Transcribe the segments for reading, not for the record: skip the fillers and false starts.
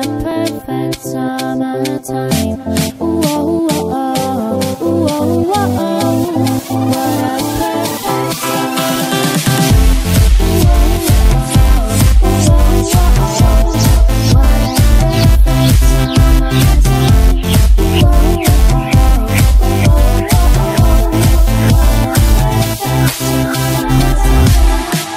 a perfect summertime. Ooh, oh, oh, oh. Ooh, oh, oh, oh. What a perfect summertime. Ooh, oh, oh, oh. Ooh, oh, oh, oh. What a perfect summertime. Ooh, oh, oh, oh. Ooh, oh, oh, oh. What a perfect summertime.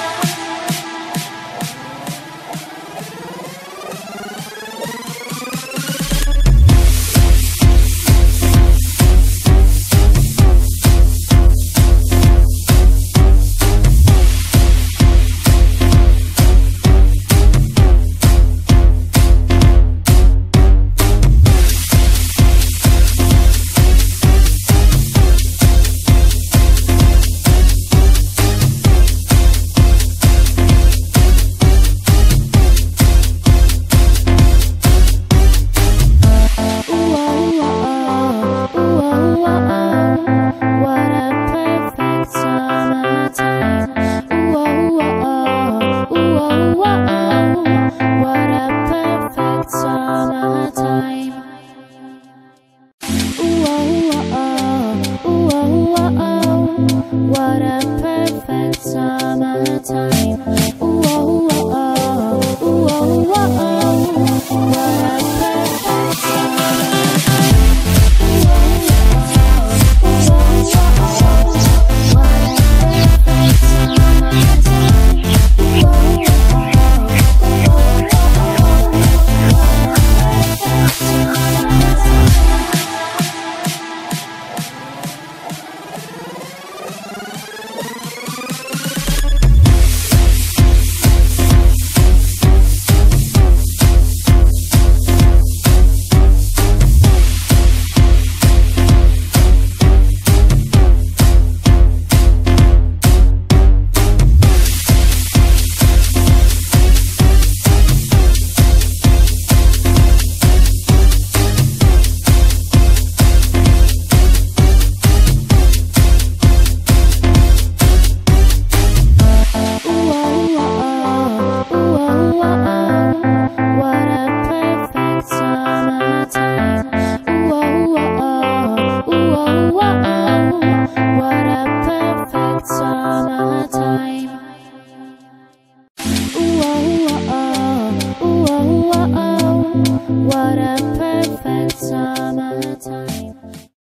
What a perfect summertime. Ooh, oh, oh, oh. Ooh, oh, oh, oh.